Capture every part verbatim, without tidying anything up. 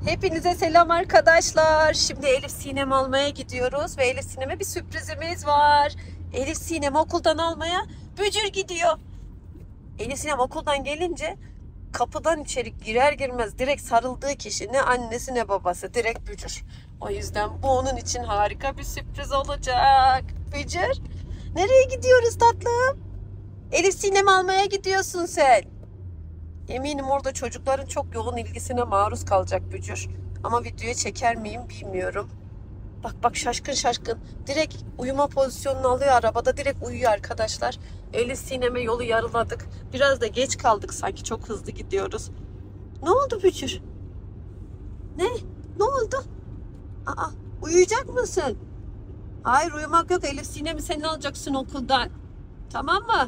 Hepinize selam arkadaşlar. Şimdi Elif Sinem almaya gidiyoruz ve Elif Sinem'e bir sürprizimiz var. Elif Sinem okuldan almaya Bücür gidiyor. Elif Sinem okuldan gelince kapıdan içeri girer girmez direkt sarıldığı kişi ne annesi ne babası, direkt Bücür. O yüzden bu onun için harika bir sürpriz olacak. Bücür, nereye gidiyoruz tatlım? Elif Sinem almaya gidiyorsun sen. Eminim orada çocukların çok yoğun ilgisine maruz kalacak Bücür. Ama videoya çeker miyim bilmiyorum. Bak bak şaşkın şaşkın. Direkt uyuma pozisyonunu alıyor arabada. Direkt uyuyor arkadaşlar. Elif Sinem'e yolu yarıladık. Biraz da geç kaldık sanki. Çok hızlı gidiyoruz. Ne oldu Bücür? Ne? Ne oldu? Aa, uyuyacak mısın? Hayır, uyumak yok. Elif Sinem'i sen alacaksın okuldan. Tamam mı?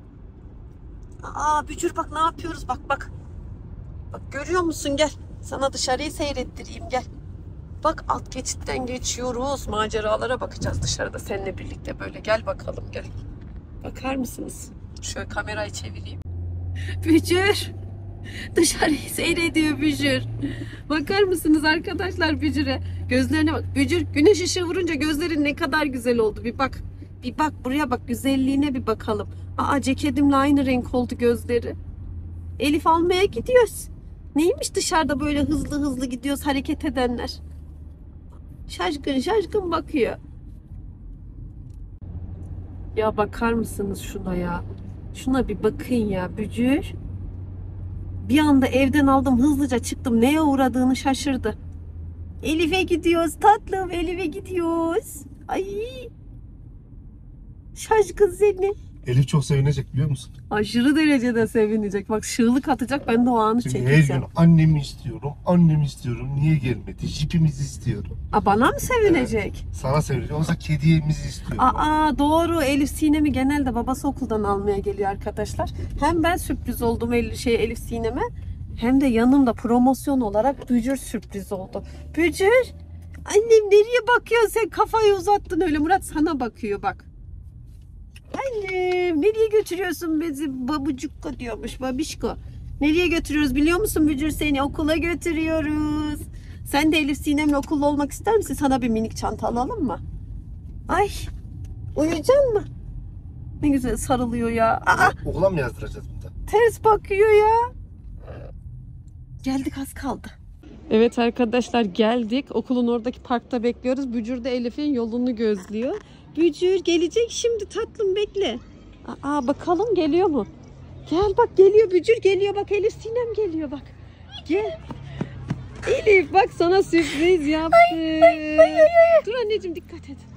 Aa Bücür, bak ne yapıyoruz, bak bak. Bak görüyor musun, gel. Sana dışarıyı seyrettireyim, gel. Bak alt geçitten geçiyoruz. Maceralara bakacağız dışarıda seninle birlikte böyle. Gel bakalım, gel. Bakar mısınız? Şöyle kamerayı çevireyim. Bücür. Dışarıyı seyrediyor Bücür. Bakar mısınız arkadaşlar Bücür'e? Gözlerine bak. Bücür, güneş ışığı vurunca gözlerin ne kadar güzel oldu. Bir bak. Bir bak buraya bak. Güzelliğine bir bakalım. Aa, ceketimle aynı renk oldu gözleri. Elif almaya gidiyoruz. Neymiş dışarıda böyle hızlı hızlı gidiyoruz hareket edenler. Şaşkın şaşkın bakıyor. Ya bakar mısınız şuna ya? Şuna bir bakın ya Bücür. Bir anda evden aldım, hızlıca çıktım. Neye uğradığını şaşırdı. Elif'e gidiyoruz tatlım. Elif'e gidiyoruz. Ay. Şaşkın seni. Elif çok sevinecek biliyor musun? Aşırı derecede sevinecek. Bak çığlık atacak, ben de o anı Çünkü çekeceğim. her gün annemi istiyorum, annemi istiyorum. Niye gelmedi? Jipimizi istiyorum. Aa, bana mı sevinecek? Evet, sana sevinecek. Oysa kediyemizi istiyorum. Aa doğru, Elif Sinem'i genelde babası okuldan almaya geliyor arkadaşlar. Hem ben sürpriz oldum Elif, şey, Elif Sinem'e, hem de yanımda promosyon olarak Bücür sürpriz oldu. Bücür, annem nereye bakıyorsun sen, kafayı uzattın öyle, Murat sana bakıyor bak. Annem nereye götürüyorsun bizi, babucukko diyormuş, babişko. Nereye götürüyoruz biliyor musun Bücür, seni okula götürüyoruz. Sen de Elif Sinem'le okulda olmak ister misin? Sana bir minik çanta alalım mı? Ay, uyuyacaksın mı? Ne güzel sarılıyor ya. Aa, Okula mı yazdıracağız burada? ters bakıyor ya. Geldik, az kaldı. Evet arkadaşlar, geldik. Okulun oradaki parkta bekliyoruz. Bücür de Elif'in yolunu gözlüyor. Bücür gelecek şimdi tatlım, bekle. Aa, bakalım geliyor mu? Gel bak, geliyor Bücür, geliyor bak, Elif Sinem geliyor bak. Gel. Elif bak, sana sürpriz yaptım. Ay, ay, ay, ay. Dur anneciğim, dikkat et.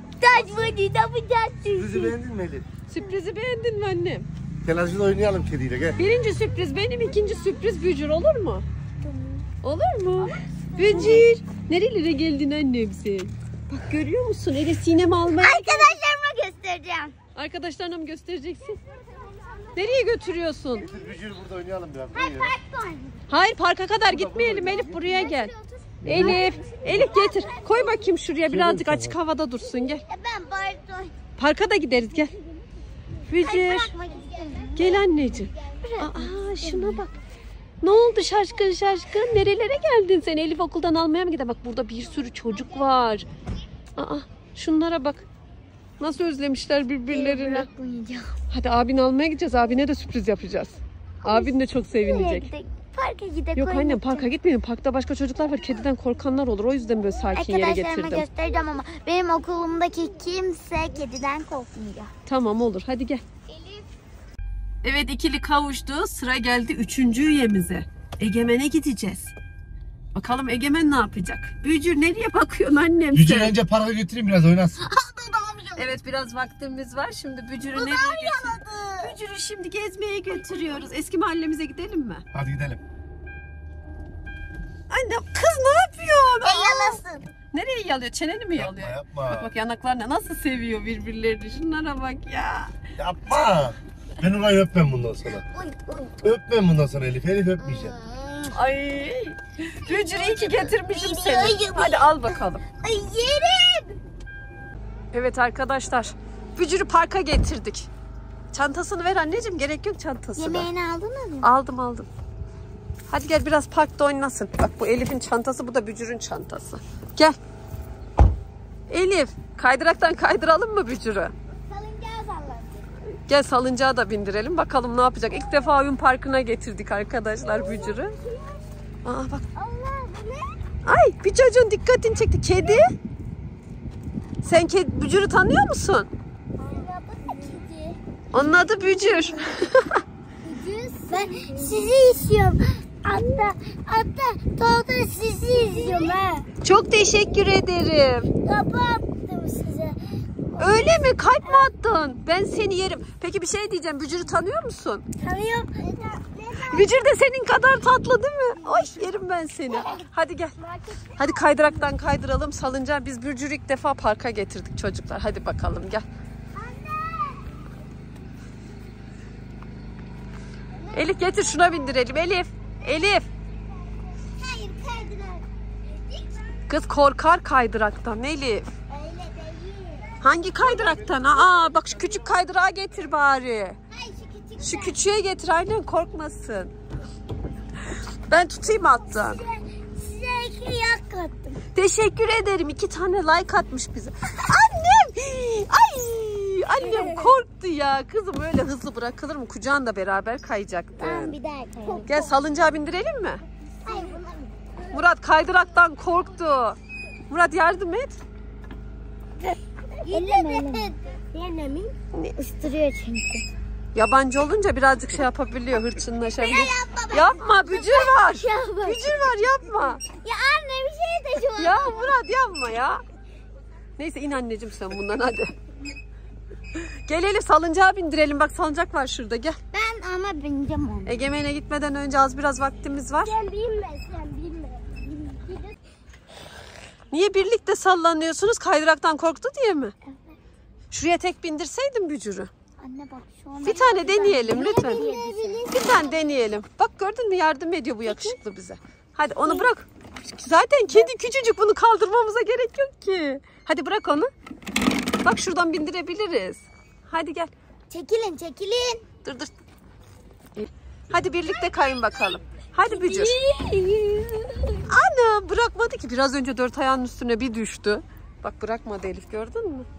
Sürprizi beğendin mi Elif? Sürprizi beğendin mi annem? Gel hadi oynayalım kediyle, gel. Birinci sürpriz benim, ikinci sürpriz Bücür, olur mu? Olur mu? Bücür, nerelere geldin annem sen? Bak görüyor musun, Elif Sinem almaya. Arkadaşlarıma göstereceğim. Arkadaşlarına mı göstereceksin? Nereye götürüyorsun? Getir Bücür, burada oynayalım biraz. Hayır, park var. Hayır, parka kadar gitmeyelim Elif, buraya gel. Elif, Elif getir. Koy bakayım şuraya, birazcık açık havada dursun, gel. Ya ben parkta. Parka da gideriz, gel. Hayır, Bücür, bırakmak istiyorum. gel anneciğim. Aa, şuna bak. Ne oldu şaşkın şaşkın? Nerelere geldin sen? Elif okuldan almaya mı gider? Bak burada bir sürü çocuk var. Aa, şunlara bak. Nasıl özlemişler birbirlerini. Bırakmayacağım. Hadi abini almaya gideceğiz. Abine de sürpriz yapacağız. Abin de çok sevinecek. Gidelim. Parka gidelim. Yok annem, parka gitmeyelim. Parkta başka çocuklar var. Kediden korkanlar olur. O yüzden böyle sakin yere Arkadaşlarıma getirdim. göstereceğim ama benim okulumdaki kimse kediden korkmuyor. Tamam, olur. Hadi gel. Evet, ikili kavuştu. Sıra geldi üçüncü üyemize. Egemen'e gideceğiz. Bakalım Egemen ne yapacak? Bücür, nereye bakıyorsun annem Bücür sen? önce parka götüreyim, biraz oynasın. Evet, biraz vaktimiz var. Şimdi Bücür'ü nereye götürüyoruz? Bücür'ü şimdi gezmeye götürüyoruz. Eski mahallemize gidelim mi? Hadi gidelim. Annem, kız ne yapıyorsun? E yalasın. Nereye yalıyor? Çeneni mi yalıyor? Yapma, Bak yapma. bak, yanaklarına nasıl seviyor birbirlerini. Şunlara bak ya. Yapma. Ben orayı öpmem bundan sonra. Uy, uy. Öpmem bundan sonra Elif. Elif öpmeyeceğim. Ay. Bücür, iyi ki getirmişim seni. Ay, Hadi al bakalım. Ay yerim. Evet arkadaşlar, Bücür'ü parka getirdik. Çantasını ver anneciğim, gerek yok çantasına. Yemeğini aldınız mı? Aldım aldım. Hadi gel biraz parkta oynasın. Bak bu Elif'in çantası, bu da Bücür'ün çantası. Gel. Elif, kaydıraktan kaydıralım mı Bücür'ü? Salıncağı sallasın. Gel salıncağı da bindirelim. Bakalım ne yapacak. İlk defa oyun parkına getirdik arkadaşlar Bücür'ü. Aa bak. Allah bu ne? Ay bir çocuğun dikkatini çekti. Kedi. Sen kedi, Bücür'ü tanıyor musun? Allah bu da kedi. Onun adı Bücür. Ben sizi izliyorum. Hatta hatta doğrudan sizi izliyorum ha. Çok teşekkür ederim. Kapattım size. Öyle mi? Kalp mi attın? Ben seni yerim. Peki bir şey diyeceğim. Bücür'ü tanıyor musun? Tanıyorum. Bücür de senin kadar tatlı değil mi? Ay yerim ben seni. Hadi gel. Hadi kaydıraktan kaydıralım. Salıncağı biz Bücür'ü ilk defa parka getirdik çocuklar. Hadi bakalım gel. Elif getir şuna bindirelim. Elif. Elif. Hayır kaydırak. Kız korkar kaydıraktan Elif. Öyle değil. Hangi kaydıraktan? Aa bak şu küçük kaydırağı getir bari. Hayır şu küçük. Şu küçüğe getir aynen, korkmasın. Ben tutayım hatta. Size iki yak kattım. Teşekkür ederim. İki tane like atmış bize. Annem! Ay! Annem korktu ya. Kızım öyle hızlı bırakılır mı? Kucağında beraber kayacaktın. Tamam bir daha kayalım. Gel salıncağı bindirelim mi? Hayır bunlar. Murat kaydıraktan korktu. Murat yardım et. Elleme elleme. Elleme. Isırıyor çünkü. Yabancı olunca birazcık şey yapabiliyor, hırçınlaşabiliyor. Yapma, yapma bücür var. Yapma. Bücür var, yapma. Ya anne bir şey de şu an. Ya Murat yapma ya. Neyse in anneciğim sen bundan hadi. Gel Elif salıncağa bindirelim. Bak salıncak var şurada gel. Ben ama bineceğim onu. Egemen'e gitmeden önce az biraz vaktimiz var. Sen binme sen binme. Binme. Niye birlikte sallanıyorsunuz? Kaydıraktan korktu diye mi? Şuraya tek bindirseydin bücürü. Anne bak şu an. Bir tane deneyelim lütfen. Binebilirsin. Bir tane deneyelim. Bak gördün mü, yardım ediyor bu yakışıklı bize. Hadi onu bırak. Zaten kedi küçücük, bunu kaldırmamıza gerek yok ki. Hadi bırak onu. Bak şuradan bindirebiliriz. Hadi gel. Çekilin çekilin. Dur dur. Hadi birlikte kayın bakalım. Hadi bücür. Ana bırakmadı ki. Biraz önce dört ayağının üstüne bir düştü. Bak bırakmadı Elif, gördün mü?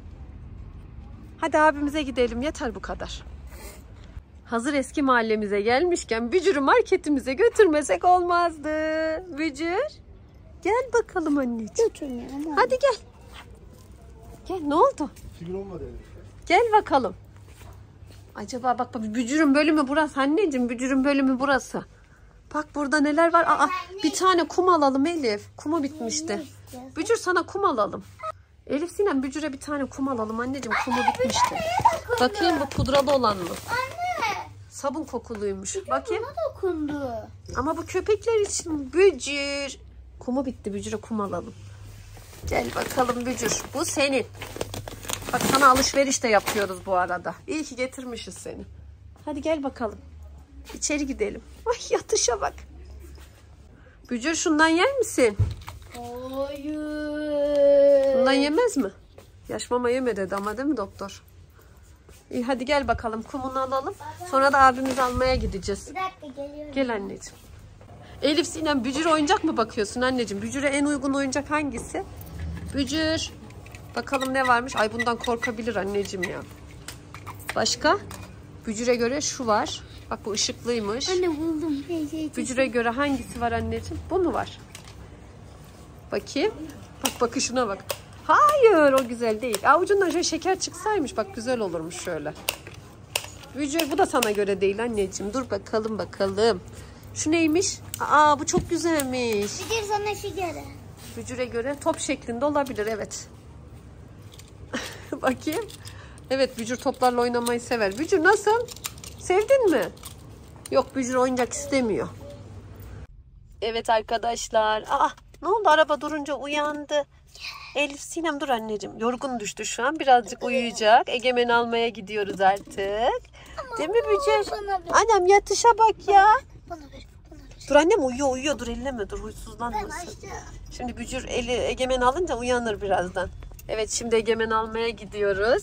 Hadi abimize gidelim, yeter bu kadar. Hazır eski mahallemize gelmişken Bücür'ü marketimize götürmesek olmazdı. Bücür gel bakalım anneciğim. Götürmüyorum. Hadi gel. Gel, ne oldu? Kimin olmadı yani? Gel bakalım. Acaba bak bak Bücür'ün bölümü burası anneciğim. Bücür'ün bölümü burası. Bak burada neler var. Aa, bir tane kum alalım Elif. Kumu bitmişti. Bücür sana kum alalım. Elif Sinem Bücür'e bir tane kum alalım anneciğim. Kumu bitmişti. Bakayım bu pudralı olan mı? Anne. Sabun kokuluymuş. Bakayım. Bana dokundu. Ama bu köpekler için Bücür. Kumu bitti, Bücür'e kum alalım. Gel bakalım Bücür. Bu senin. Bak sana alışveriş de yapıyoruz bu arada. İyi ki getirmişiz seni. Hadi gel bakalım. İçeri gidelim. Ay yatışa bak. Bücür şundan yer misin? Hayır. Bundan yemez mi? Yaş mama yeme dedi ama değil mi doktor? İyi hadi gel bakalım, kumunu alalım. Sonra da abimizi almaya gideceğiz. Bir dakika geliyorum. Gel anneciğim. Elif Sinem Bücür'e oyuncak mı bakıyorsun anneciğim? Bücür'e en uygun oyuncak hangisi? Bücür. Bakalım ne varmış? Ay bundan korkabilir anneciğim ya. Başka? Bücür'e göre şu var. Bak bu ışıklıymış. Anne buldum. Şey, şey, Bücür'e göre hangisi var anneciğim? Bu mu var? Bakayım. Bak bakışına bak. Hayır o güzel değil. Avucundan şöyle şeker çıksaymış. Bak güzel olurmuş şöyle. Bücür bu da sana göre değil anneciğim. Dur bakalım bakalım. Şu neymiş? Aa bu çok güzelmiş. Bir de sana şu göre. Bücür'e göre top şeklinde olabilir, evet. Bakayım. Evet Bücür toplarla oynamayı sever. Bücür nasıl? Sevdin mi? Yok Bücür oyuncak istemiyor. Evet arkadaşlar. Aa ne oldu, araba durunca uyandı. Elif Sinem dur anneciğim. Yorgun düştü şu an. Birazcık uyuyacak. Egemen almaya gidiyoruz artık. Değil mi Bücür? Bana ver. Annem yatışa bak ya. Bana ver. Bana ver. Dur annem uyuyor uyuyor. Dur elleme dur, Ben huysuzlanmasın. açtım. Şimdi Bücür eli Egemen alınca uyanır birazdan. Evet şimdi Egemen almaya gidiyoruz.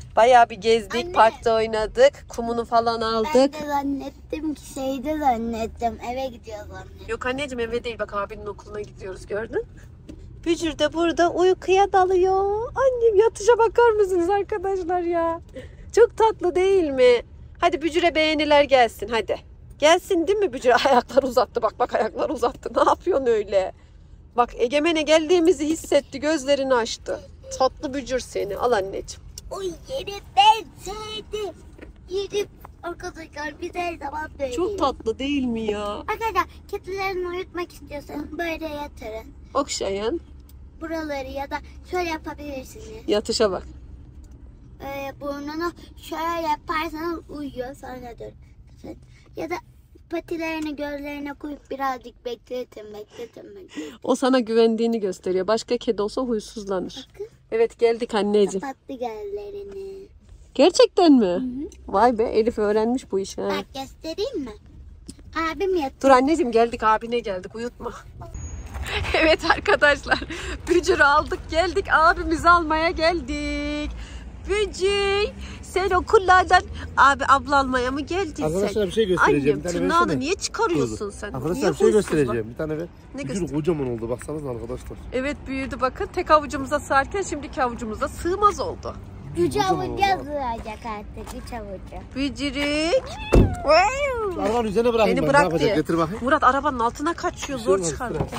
Bayağı bir gezdik, Anne. parkta oynadık. Kumunu falan aldık. Ben de zannettim ki şeyde zannettim. Eve gidiyoruz anne. Yok anneciğim eve değil, bak abinin okuluna gidiyoruz, gördün. Bücür de burada uykuya dalıyor. Annem yatışa bakar mısınız arkadaşlar ya? Çok tatlı değil mi? Hadi Bücür'e beğeniler gelsin hadi. Gelsin değil mi Bücür? Ayaklar uzattı, bak bak ayaklar uzattı. Ne yapıyorsun öyle? Bak Egemen'e geldiğimizi hissetti, gözlerini açtı. Tatlı Bücür seni, al anneciğim. O yeri ben sevdim. Yeri arkadaşlar biz her zaman böyle. Çok tatlı değil mi ya? Arkadaşlar kedilerini uyutmak istiyorsanız böyle yatırın. Okşayın. Buraları ya da şöyle yapabilirsiniz. Yatışa bak. Ee, burnunu şöyle yaparsanız uyuyor sonra dur. Ya da patilerini gözlerine koyup birazcık bekletin bekletin bekletin. O sana güvendiğini gösteriyor. Başka kedi olsa huysuzlanır. Bakın Evet geldik anneciğim. kapattı gözlerini. Gerçekten mi? Vay be, Elif öğrenmiş bu işi. Ha. Bak göstereyim mi? Abim yatıyor. Dur anneciğim, geldik abine geldik, uyutma. Evet arkadaşlar, Bücür'ü aldık geldik, abimizi almaya geldik. Bücür, sen okullardan abi abla almaya mı geldin Arkadaşlar sen? bir şey göstereceğim. Annem Bir tane tırnağını versene. niye çıkarıyorsun sen? Arkadaşlar Niye bir şey huysuz göstereceğim. bak? Bir tane ver. Ne Bücür göster- kocaman oldu. Baksanız arkadaşlar. Evet büyüdü bakın, tek avucumuza sığarken şimdiki avucumuza sığmaz oldu. Üç Kocaman avucu oldu. sığacak artık. Üç avucu. Bücürük. Arabanın üzerine bırakayım Beni ben. bırak Ne yapacak? diye. Getir bakayım. Murat arabanın altına kaçıyor, Bir şey zor olmaz, çıkar. bırak.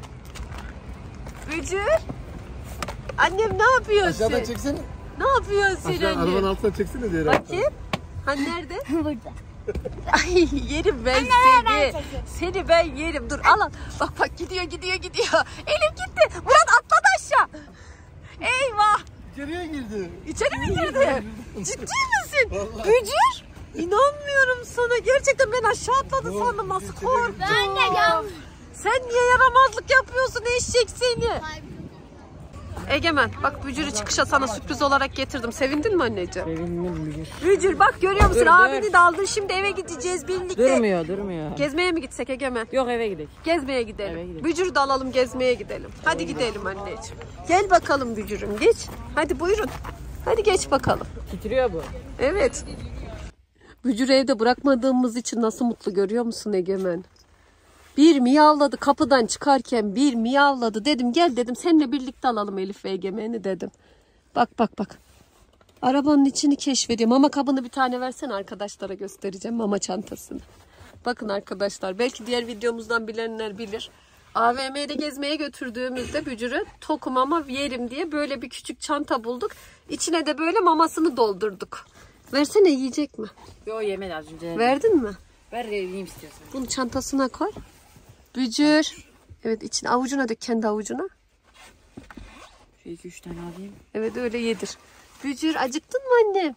Bücür. Annem ne yapıyorsun? Aşağıdan çeksene. Ne yapıyorsun Aşağı annem? arabanın altına çeksene diye. Bakayım. Ha nerede? Burada. Ay yerim ben Anne, seni. ben çekeyim. Seni ben yerim. Dur al al. Bak bak gidiyor gidiyor gidiyor. Elif gitti. Murat atladı aşağı. Eyvah. İçeriye girdi. İçeri mi girdi? Ciddi misin? Vallahi. Bücür. İnanmıyorum sana. Gerçekten ben aşağı atladı Yok, sandım. Nasıl içeri korktum. girdi. Ben de gel. Sen niye yaramazlık yapıyorsun eşek seni? Egemen bak Bücür'ü çıkışa sana sürpriz olarak getirdim. Sevindin mi anneciğim? Sevindim Bücür. Bücür bak görüyor musun? Dur, Abini dur. de aldın. Şimdi eve gideceğiz birlikte. Durmuyor durmuyor. Gezmeye mi gitsek Egemen? Yok eve gidelim. Gezmeye gidelim. Eve gidelim. Bücür'ü de alalım, gezmeye gidelim. Hadi gidelim anneciğim. Gel bakalım Bücür'üm, geç. Hadi buyurun. Hadi geç bakalım. Titriyor bu. Evet. Bücür'ü evde bırakmadığımız için nasıl mutlu görüyor musun Egemen? Bir miyavladı kapıdan çıkarken, bir miyavladı. Dedim gel dedim seninle birlikte alalım Elif ve Egemen'i dedim. Bak bak bak. Arabanın içini keşfediyor. Mama kabını bir tane versene, arkadaşlara göstereceğim mama çantasını. Bakın arkadaşlar, belki diğer videomuzdan bilenler bilir. A V M'de gezmeye götürdüğümüzde Bücür'ü tokum ama yerim diye böyle bir küçük çanta bulduk. İçine de böyle mamasını doldurduk. Versene, yiyecek mi? Yo yemedi az önce. Verdin mi? Ver yiyeyim istiyorsan. Bunu çantasına koy. Bücür. Evet, içine avucuna dök, kendi avucuna. Şu iki üç tane alayım. Evet öyle yedir. Bücür acıktın mı annem?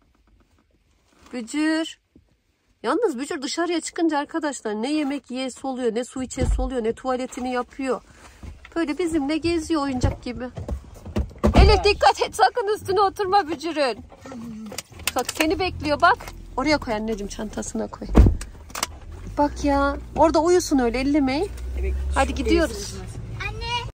Bücür. Yalnız Bücür dışarıya çıkınca arkadaşlar ne yemek yiyesi oluyor, ne su içesi oluyor, ne tuvaletini yapıyor. Böyle bizimle geziyor oyuncak gibi. Elif dikkat et, sakın üstüne oturma Bücür'ün. Bak seni bekliyor bak. Oraya koy anneciğim, çantasına koy. Bak ya orada uyusun öyle, ellemeyin. Evet, Hadi gidiyoruz.